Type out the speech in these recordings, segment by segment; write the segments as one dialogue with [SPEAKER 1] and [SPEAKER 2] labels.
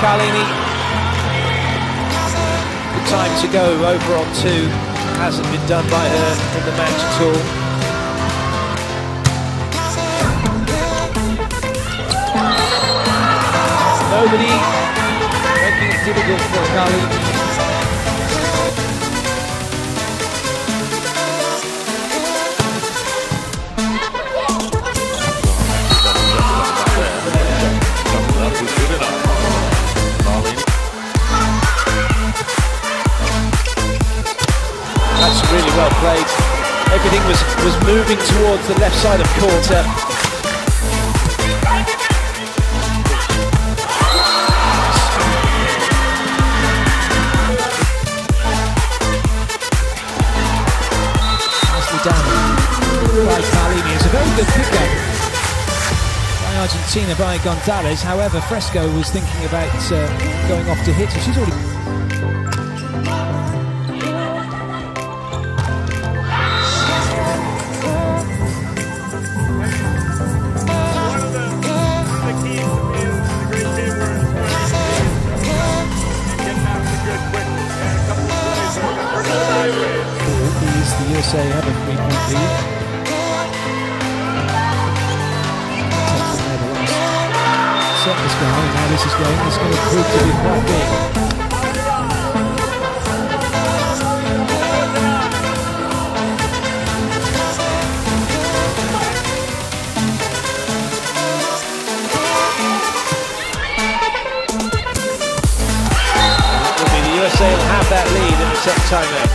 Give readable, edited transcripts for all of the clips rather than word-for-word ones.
[SPEAKER 1] Carlini. The time to go over on 2 hasn't been done by her in the match at all. Nobody making it difficult for Carlini. That's really well played. Everything was moving towards the left side of court. Nicely done by Carlini. It's a very good pickup by Argentina, by Gonzalez. However, Fresco was thinking about going off to hit, so she's already... The USA have a 3-point lead. Set this going, and now this is going. It's going to prove to be quite big. It will be the USA will have that lead in the second timeout.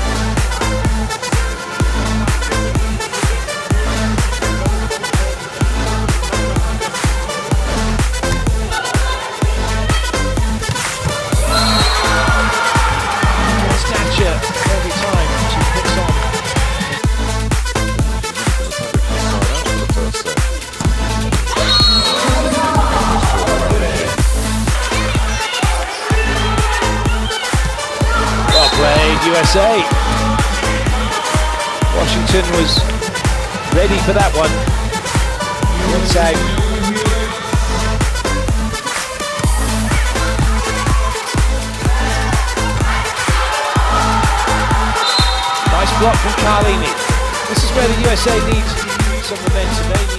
[SPEAKER 1] Every time she puts on. Well played, USA. Washington was ready for that one. It's out. Nice block from Carlini. This is where the USA needs some momentum.